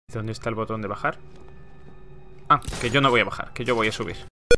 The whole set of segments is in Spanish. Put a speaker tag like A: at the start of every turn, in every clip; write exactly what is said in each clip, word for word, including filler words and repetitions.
A: ¿Dónde está el botón de bajar? Ah, que yo no voy a bajar, que yo voy a subir.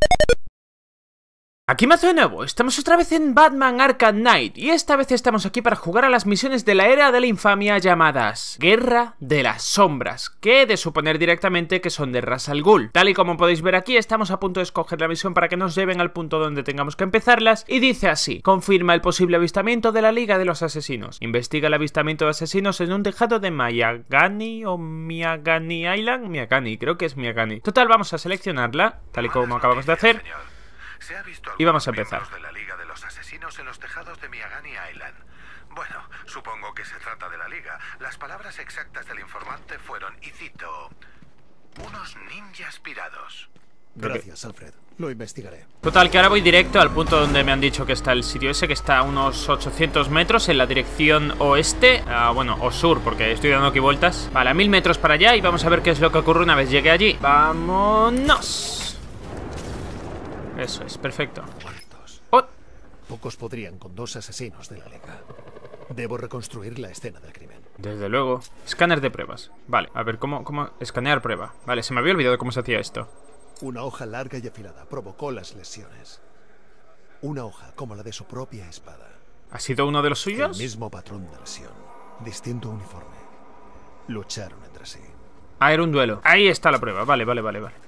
A: Aquí mazo de nuevo, estamos otra vez en Batman Arkham Knight y esta vez estamos aquí para jugar a las misiones de la era de la infamia llamadas Guerra de las Sombras, que he de suponer directamente que son de Ra's al Ghul. Tal y como podéis ver aquí, estamos a punto de escoger la misión para que nos lleven al punto donde tengamos que empezarlas y dice así: confirma el posible avistamiento de la Liga de los Asesinos, investiga el avistamiento de asesinos en un tejado de Miagani o Miagani Island, Miagani, creo que es Miagani. Total, vamos a seleccionarla, tal y como acabamos de hacer.
B: Se ha visto
A: y vamos a empezar.
B: De la Liga de los Asesinos en los tejados de Miagani Island. Bueno, supongo que se trata de la Liga. Las palabras exactas del informante fueron, y cito, unos ninjas pirados.
C: Gracias, Alfred. Lo investigaré.
A: Total, que ahora voy directo al punto donde me han dicho que está el sitio ese, que está a unos ochocientos metros en la dirección oeste, uh, bueno, o sur, porque estoy dando aquí vueltas. Vale, a mil metros para allá y vamos a ver qué es lo que ocurre una vez llegue allí. ¡Vámonos! Eso es, perfecto. Oh.
C: Pocos podrían con dos asesinos de la Liga. Debo reconstruir la escena del crimen.
A: Desde luego. Escáner de pruebas. Vale, a ver, ¿cómo, cómo escanear prueba? Vale, se me había olvidado cómo se hacía esto.
C: Una hoja larga y afilada provocó las lesiones. Una hoja como la de su propia espada.
A: ¿Ha sido uno de los suyos?
C: El mismo patrón de lesión. Distinto uniforme. Lucharon entre sí.
A: Ah, era un duelo. Ahí está la prueba. Vale, vale, vale, vale.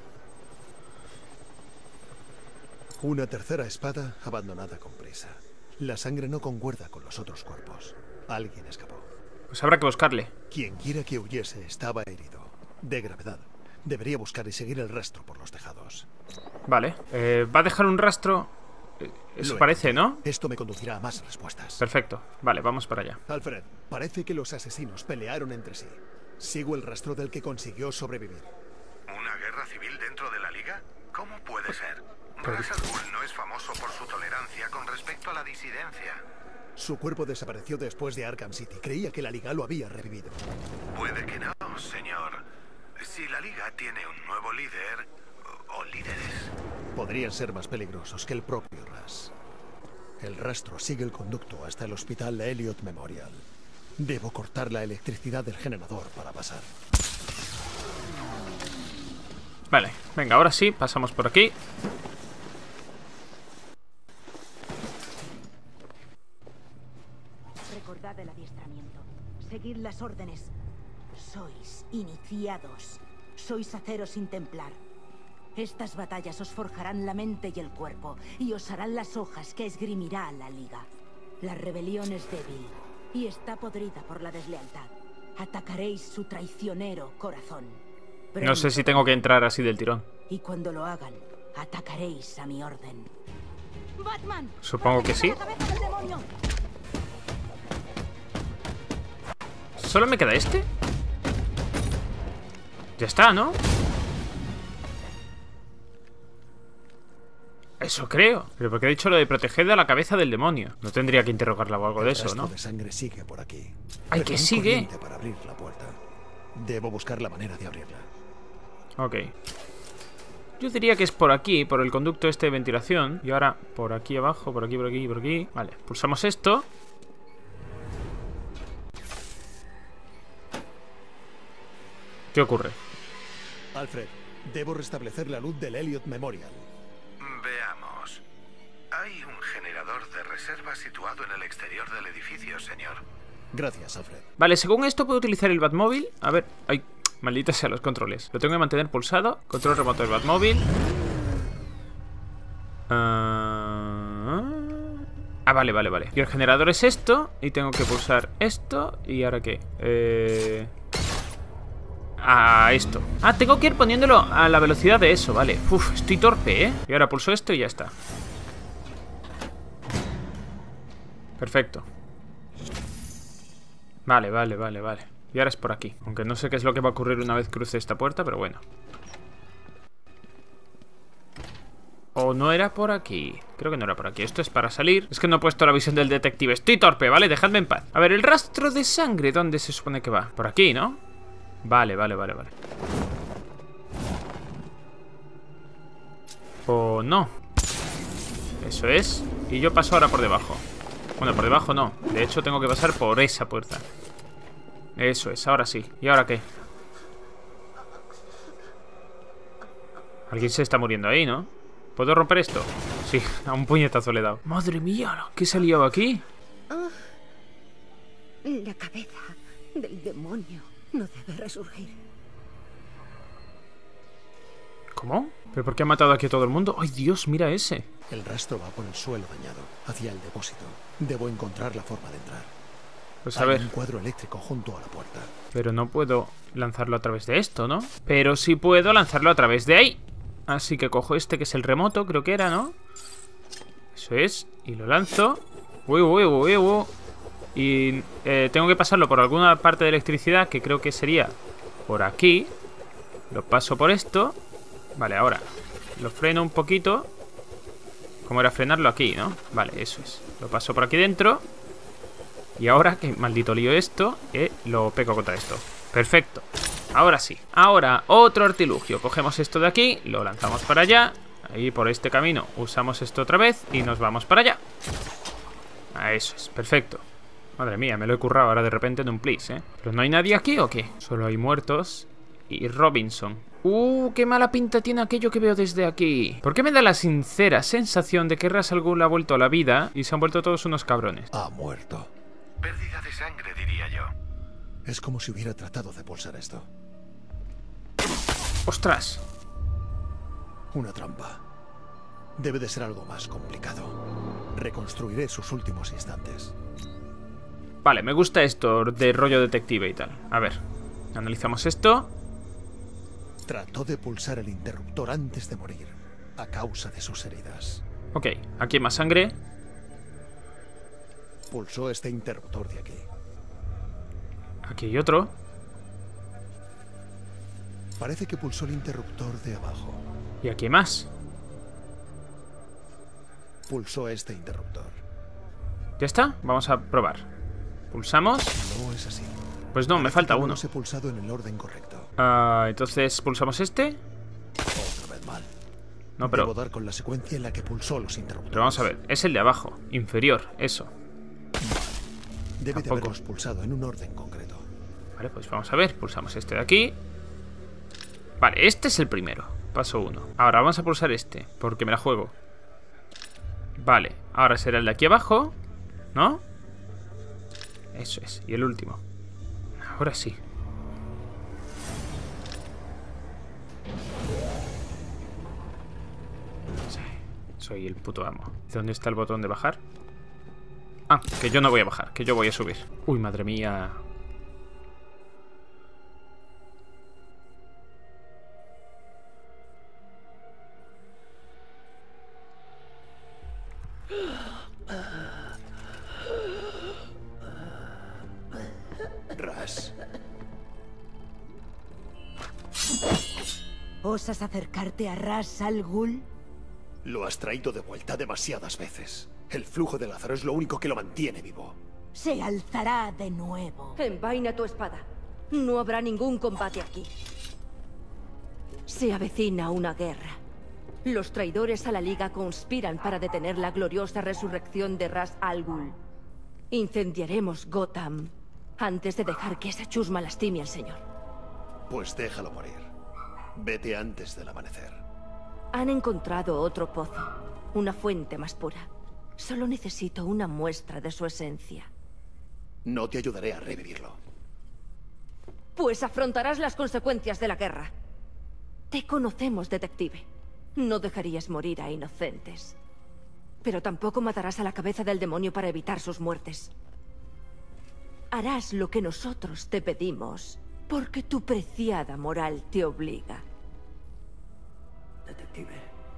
C: Una tercera espada abandonada con prisa. La sangre no concuerda con los otros cuerpos. Alguien escapó.
A: Pues habrá que buscarle.
C: Quien quiera que huyese estaba herido. De gravedad. Debería buscar y seguir el rastro por los tejados.
A: Vale. Eh, va a dejar un rastro. Eso parece, ¿no?
C: Esto me conducirá a más respuestas.
A: Perfecto. Vale, vamos para allá.
C: Alfred, parece que los asesinos pelearon entre sí. Sigo el rastro del que consiguió sobrevivir.
B: ¿Una guerra civil dentro de la Liga? ¿Cómo puede ser? Ra's al Ghul no es famoso por su tolerancia con respecto a la disidencia.
C: Su cuerpo desapareció después de Arkham City. Creía que la Liga lo había revivido.
B: Puede que no, señor. Si la Liga tiene un nuevo líder o líderes,
C: podrían ser más peligrosos que el propio Ra's. El rastro sigue el conducto hasta el hospital Elliot Memorial. Debo cortar la electricidad del generador para pasar.
A: Vale, venga, ahora sí, pasamos por aquí.
D: Recordad el adiestramiento. Seguid las órdenes. Sois iniciados. Sois acero sin templar. Estas batallas os forjarán la mente y el cuerpo, y os harán las hojas que esgrimirá la Liga. La rebelión es débil, y está podrida por la deslealtad. Atacaréis su traicionero corazón. Pronto,
A: no sé si tengo que entrar así del tirón.
D: Y cuando lo hagan, atacaréis a mi orden. ¡Batman!
A: Supongo que sí. ¿Solo me queda este? Ya está, ¿no? Eso creo. Pero porque he dicho lo de proteger de la cabeza del demonio. No tendría que interrogarla o algo de eso, ¿no?
C: El rastro de sangre sigue por aquí.
A: ¡Ay, que sigue!
C: Para abrir la puerta. Debo buscar la manera de abrirla.
A: Ok. Yo diría que es por aquí, por el conducto este de ventilación. Y ahora por aquí abajo, por aquí, por aquí, por aquí. Vale, pulsamos esto. ¿Qué ocurre?
C: Alfred, debo restablecer la luz del Elliot Memorial.
B: Veamos. Hay un generador de reserva situado en el exterior del edificio, señor.
C: Gracias, Alfred.
A: Vale, según esto puedo utilizar el Batmóvil. A ver, ay, malditos sean los controles. Lo tengo que mantener pulsado. Control remoto del Batmóvil. Ah, ah, vale, vale, vale. Y el generador es esto. Y tengo que pulsar esto. ¿Y ahora qué? Eh... A esto. Ah, tengo que ir poniéndolo a la velocidad de eso, vale. Uf, estoy torpe, ¿eh? Y ahora pulso esto y ya está. Perfecto. Vale, vale, vale, vale. Y ahora es por aquí. Aunque no sé qué es lo que va a ocurrir una vez cruce esta puerta, pero bueno. ¿O no era por aquí? Creo que no era por aquí. Esto es para salir. Es que no he puesto la visión del detective. Estoy torpe, ¿vale? Dejadme en paz. A ver, el rastro de sangre, ¿dónde se supone que va? Por aquí, ¿no? Vale, vale, vale, vale. O no. Eso es. Y yo paso ahora por debajo. Bueno, por debajo no. De hecho tengo que pasar por esa puerta. Eso es, ahora sí. ¿Y ahora qué? Alguien se está muriendo ahí, ¿no? ¿Puedo romper esto? Sí, a un puñetazo le he dado. Madre mía, ¿qué se ha liado aquí?
E: Oh, la cabeza del demonio no debe resurgir.
A: ¿Cómo? ¿Pero por qué ha matado aquí a todo el mundo? ¡Ay, Dios, mira ese!
C: El rastro va por el suelo dañado, hacia el depósito. Debo encontrar la forma de entrar.
A: Pues a
C: Hay
A: ver.
C: un cuadro eléctrico junto a la puerta.
A: Pero no puedo lanzarlo a través de esto, ¿no? Pero sí puedo lanzarlo a través de ahí. Así que cojo este que es el remoto, creo que era, ¿no? Eso es. Y lo lanzo. Uy, uy, uy, uy. Y eh, tengo que pasarlo por alguna parte de electricidad, que creo que sería por aquí. Lo paso por esto. Vale, ahora lo freno un poquito. ¿Cómo era frenarlo? Aquí, ¿no? Vale, eso es. Lo paso por aquí dentro. Y ahora, que maldito lío esto, eh, lo pego contra esto. Perfecto. Ahora sí. Ahora, otro artilugio. Cogemos esto de aquí, lo lanzamos para allá. Ahí por este camino usamos esto otra vez y nos vamos para allá. Ah, eso es, perfecto. Madre mía, me lo he currado ahora de repente en un please, ¿eh? ¿Pero no hay nadie aquí o qué? Solo hay muertos. Y Robinson. Uh, qué mala pinta tiene aquello que veo desde aquí. ¿Por qué me da la sincera sensación de que Ra's al Ghul ha vuelto a la vida y se han vuelto todos unos cabrones?
C: Ha muerto.
B: Pérdida de sangre, diría yo.
C: Es como si hubiera tratado de pulsar esto.
A: ¡Ostras!
C: Una trampa. Debe de ser algo más complicado. Reconstruiré sus últimos instantes.
A: Vale, me gusta esto de rollo detective y tal. A ver, analizamos esto.
C: Trató de pulsar el interruptor antes de morir, a causa de sus heridas.
A: Ok, aquí hay más sangre.
C: Pulsó este interruptor de aquí.
A: Aquí hay otro.
C: Parece que pulsó el interruptor de abajo.
A: Y aquí hay más.
C: Pulsó este interruptor.
A: ¿Ya está? Vamos a probar. Pulsamos.
C: No es así.
A: Pues no, me
C: Parece
A: falta
C: que no
A: uno.
C: los he pulsado en el orden correcto.
A: Ah, entonces pulsamos este.
C: Otra vez mal.
A: No, pero...
C: Debo dar con la secuencia en la que pulsó los interruptores.
A: Pero vamos a ver, es el de abajo, inferior, eso.
C: Debe de
A: Tampoco.
C: haberlos pulsado en un orden concreto.
A: Vale, pues vamos a ver, pulsamos este de aquí. Vale, este es el primero, paso uno. Ahora vamos a pulsar este, porque me la juego. Vale, ahora será el de aquí abajo, ¿no? Eso es, y el último. Ahora sí. Sí, soy el puto amo. ¿Dónde está el botón de bajar? Ah, que yo no voy a bajar, que yo voy a subir. Uy, madre mía.
C: Ra's.
D: ¿Osas acercarte a Ra's al Ghul?
C: Lo has traído de vuelta demasiadas veces. El flujo de Lázaro es lo único que lo mantiene vivo.
D: Se alzará de nuevo.
E: Envaina tu espada. No habrá ningún combate aquí. Se avecina una guerra. Los traidores a la Liga conspiran para detener la gloriosa resurrección de Ra's al Ghul. Incendiaremos Gotham antes de dejar que esa chusma lastime al señor.
C: Pues déjalo morir. Vete antes del amanecer.
E: Han encontrado otro pozo, una fuente más pura. Solo necesito una muestra de su esencia.
C: No te ayudaré a revivirlo.
E: Pues afrontarás las consecuencias de la guerra. Te conocemos, detective. No dejarías morir a inocentes. Pero tampoco matarás a la cabeza del demonio para evitar sus muertes. Harás lo que nosotros te pedimos, porque tu preciada moral te obliga.
F: Detective.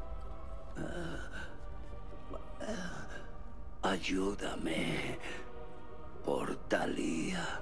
F: Uh, uh, ayúdame. Por Thalía.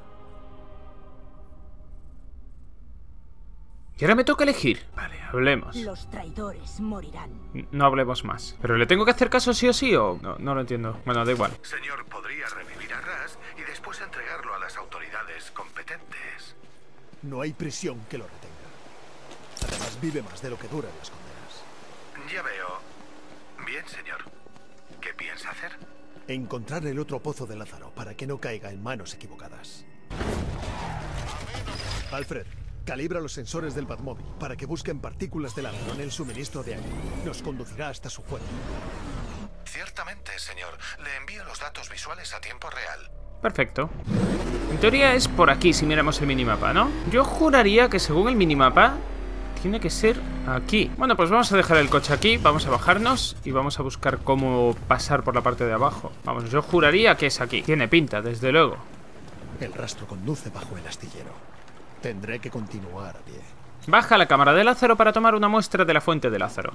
A: Y ahora me toca elegir. Vale, hablemos.
D: Los traidores morirán.
A: N- No hablemos más. ¿Pero le tengo que hacer caso sí o sí o...? No, no lo entiendo. Bueno, da igual.
B: Señor, podría revivir a Ra's y después entregarlo a las autoridades competentes.
C: No hay prisión que lo retenga. Además, vive más de lo que duran las condenas.
B: Ya veo. Bien, señor. ¿Qué piensa hacer?
C: Encontrar el otro pozo de Lázaro para que no caiga en manos equivocadas. Alfred, Calibra los sensores del Batmóvil para que busquen partículas de Lázaro en el suministro de aire. Nos conducirá hasta su fuente.
B: Ciertamente, señor. Le envío los datos visuales a tiempo real.
A: Perfecto. En teoría es por aquí si miramos el minimapa, ¿no? Yo juraría que según el minimapa tiene que ser aquí. Bueno, pues vamos a dejar el coche aquí, vamos a bajarnos y vamos a buscar cómo pasar por la parte de abajo. Vamos, yo juraría que es aquí. Tiene pinta, desde luego.
C: El rastro conduce bajo el astillero. Tendré que continuar a pie.
A: Baja la cámara de Lázaro para tomar una muestra de la fuente de Lázaro.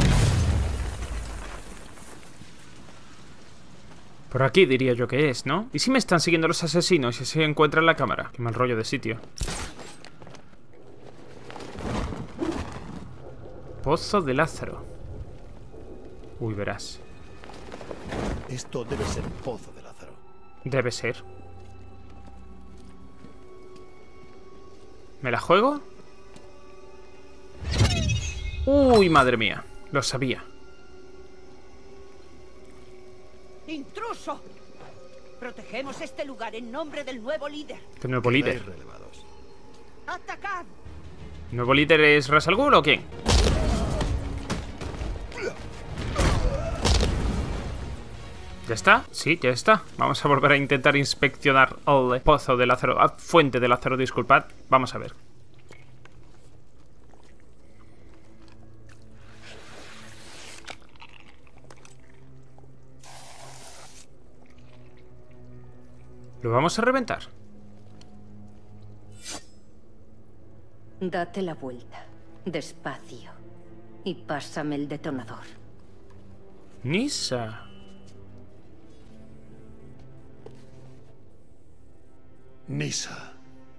A: Por aquí diría yo que es, ¿no? ¿Y si me están siguiendo los asesinos y se encuentran la cámara? Qué mal rollo de sitio. Pozo de Lázaro. Uy, verás.
C: Esto debe ser el pozo de Lázaro.
A: Debe ser. ¿Me la juego? Uy, madre mía. Lo sabía.
D: ¡Intruso! Protegemos este lugar en nombre del nuevo líder.
A: ¿Qué nuevo líder?
C: Quedáis relevados.
D: ¡Atacad!
A: ¿Nuevo líder es Ra's al Ghul o quién? ¿Ya está? Sí, ya está. Vamos a volver a intentar inspeccionar el pozo de Lázaro. Ah, fuente de Lázaro, disculpad. Vamos a ver. ¿Lo vamos a reventar?
G: Date la vuelta, despacio, y pásame el detonador.
A: Nisa.
C: Nisa.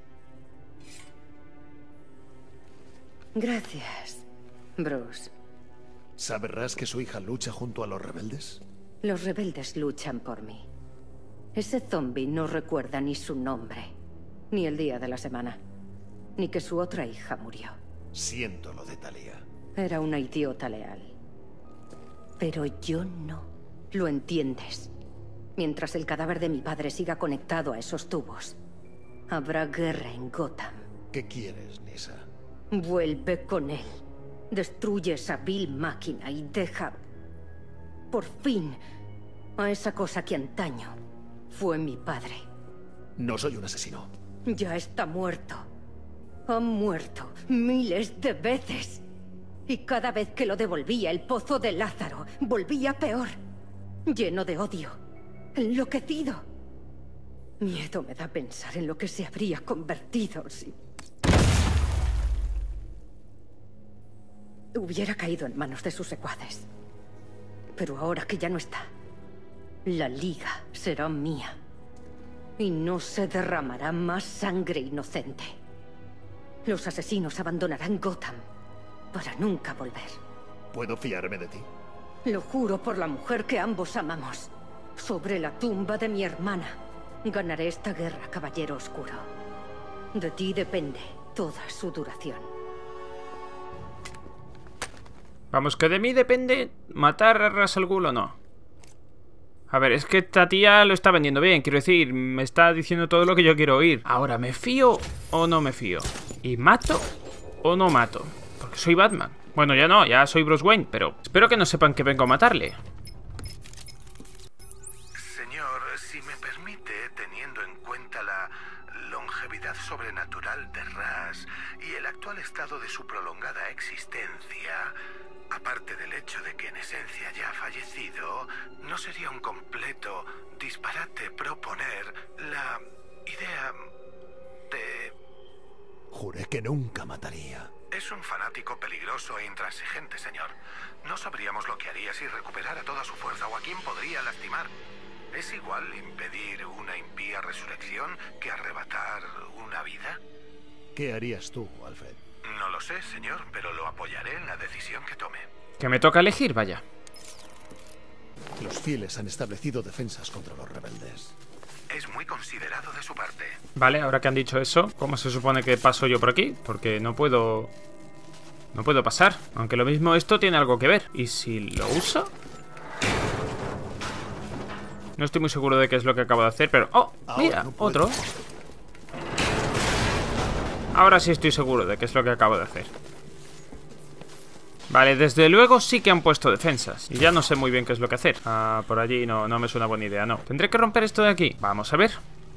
G: Gracias, Bruce.
C: ¿Sabe Ra's que su hija lucha junto a los rebeldes?
G: Los rebeldes luchan por mí. Ese zombie no recuerda ni su nombre, ni el día de la semana, ni que su otra hija murió.
C: Siento lo de Talia.
G: Era una idiota leal. Pero yo no. ¿Lo entiendes? Mientras el cadáver de mi padre siga conectado a esos tubos, habrá guerra en Gotham.
C: ¿Qué quieres, Nisa?
G: Vuelve con él. Destruye esa vil máquina y deja, por fin, a esa cosa que antaño fue mi padre.
C: No soy un asesino.
G: Ya está muerto. Ha muerto miles de veces. Y cada vez que lo devolvía el pozo de Lázaro, volvía peor. Lleno de odio. Enloquecido. Miedo me da pensar en lo que se habría convertido si... hubiera caído en manos de sus secuaces. Pero ahora que ya no está, la Liga será mía. Y no se derramará más sangre inocente. Los asesinos abandonarán Gotham para nunca volver.
C: ¿Puedo fiarme de ti?
G: Lo juro por la mujer que ambos amamos. Sobre la tumba de mi hermana. Ganaré esta guerra, caballero oscuro. De ti depende toda su duración.
A: Vamos, que de mí depende matar a Ra's al Ghul o no. A ver, es que esta tía lo está vendiendo bien. Quiero decir, me está diciendo todo lo que yo quiero oír. Ahora, ¿me fío o no me fío? ¿Y mato o no mato? Porque soy Batman. Bueno, ya no, ya soy Bruce Wayne, pero espero que no sepan que vengo a matarle.
B: Señor, si me permite, teniendo en cuenta la longevidad sobrenatural de Ra's y el actual estado de su prolongada existencia, aparte del hecho de que en esencia ya ha fallecido, no sería un completo disparate proponer la idea de...
C: Juré que nunca mataría.
B: Es un fanático peligroso e intransigente, señor. No sabríamos lo que haría si recuperara toda su fuerza o a quién podría lastimar. ¿Es igual impedir una impía resurrección que arrebatar una vida?
C: ¿Qué harías tú, Alfred?
B: No lo sé, señor, pero lo apoyaré en la decisión que tome.
A: Que me toca elegir, vaya.
C: Los fieles han establecido defensas contra los rebeldes.
B: Es muy considerado de su parte.
A: Vale, ahora que han dicho eso, ¿cómo se supone que paso yo por aquí? Porque no puedo... No puedo pasar. Aunque lo mismo esto tiene algo que ver. ¿Y si lo uso? No estoy muy seguro de qué es lo que acabo de hacer, pero... ¡Oh! Mira, otro. Ahora sí estoy seguro de qué es lo que acabo de hacer. Vale, desde luego sí que han puesto defensas. Y ya no sé muy bien qué es lo que hacer. Ah, por allí no, no me suena buena idea, no. Tendré que romper esto de aquí. Vamos a ver.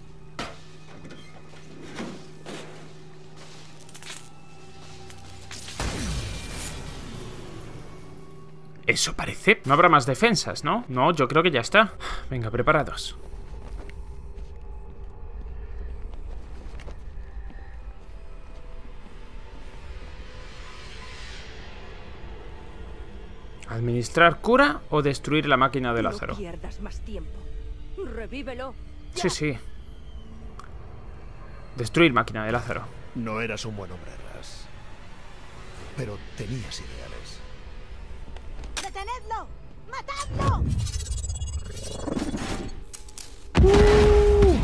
A: Eso parece. No habrá más defensas, ¿no? No, yo creo que ya está. Venga, preparados. ¿Administrar cura o destruir la máquina de Lázaro?
E: No pierdas más tiempo. Revívelo.
A: Sí, sí. Destruir máquina de Lázaro.
C: No eras un buen hombre, Ras. Pero tenías ideales.
D: ¡Detenedlo! ¡Matadlo!
A: Uh.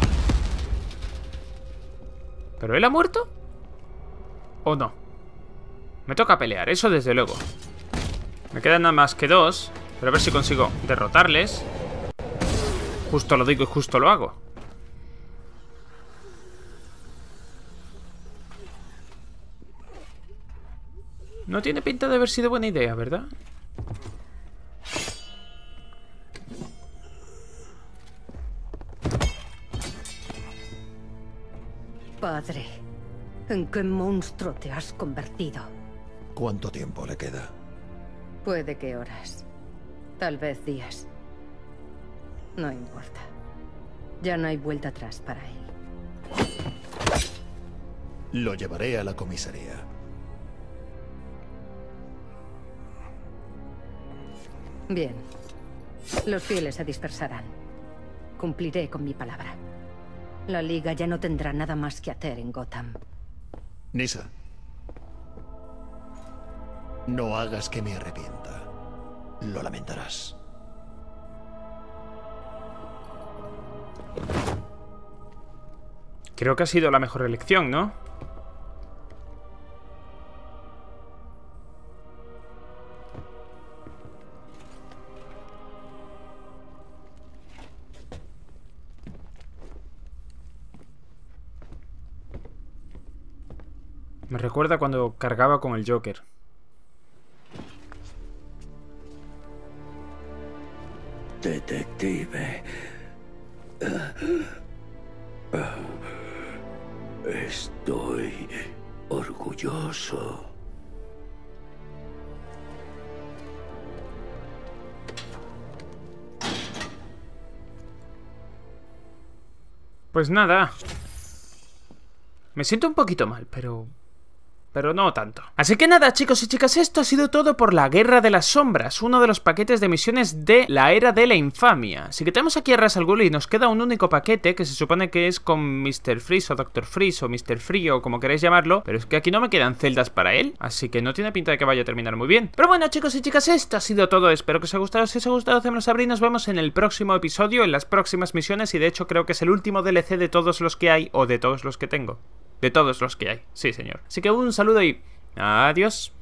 A: ¿Pero él ha muerto? ¿O no? Me toca pelear, eso desde luego. Me quedan nada más que dos. Pero a ver si consigo derrotarles. Justo lo digo y justo lo hago. No tiene pinta de haber sido buena idea, ¿verdad?
G: Padre, ¿en qué monstruo te has convertido?
C: ¿Cuánto tiempo le queda?
G: Puede que horas, tal vez días. No importa. Ya no hay vuelta atrás para él.
C: Lo llevaré a la comisaría.
G: Bien. Los fieles se dispersarán. Cumpliré con mi palabra. La Liga ya no tendrá nada más que hacer en Gotham.
C: Nyssa. No hagas que me arrepienta. Lo lamentarás.
A: Creo que ha sido la mejor elección, ¿no? Me recuerda cuando cargaba con el Joker.
F: Detective. Estoy orgulloso.
A: Pues nada. Me siento un poquito mal, pero... pero no tanto. Así que nada, chicos y chicas, esto ha sido todo por la Guerra de las Sombras, uno de los paquetes de misiones de la Era de la Infamia. Así que tenemos aquí a Ra's al Ghul y nos queda un único paquete que se supone que es con mister Freeze o doctor Freeze o mister Frío o como queréis llamarlo, pero es que aquí no me quedan celdas para él, así que no tiene pinta de que vaya a terminar muy bien. Pero bueno, chicos y chicas, esto ha sido todo, espero que os haya gustado. Si os ha gustado, hacedmelo saber y nos vemos en el próximo episodio, en las próximas misiones, y de hecho creo que es el último D L C de todos los que hay, o de todos los que tengo. De todos los que hay, sí señor. Así que un saludo y... adiós.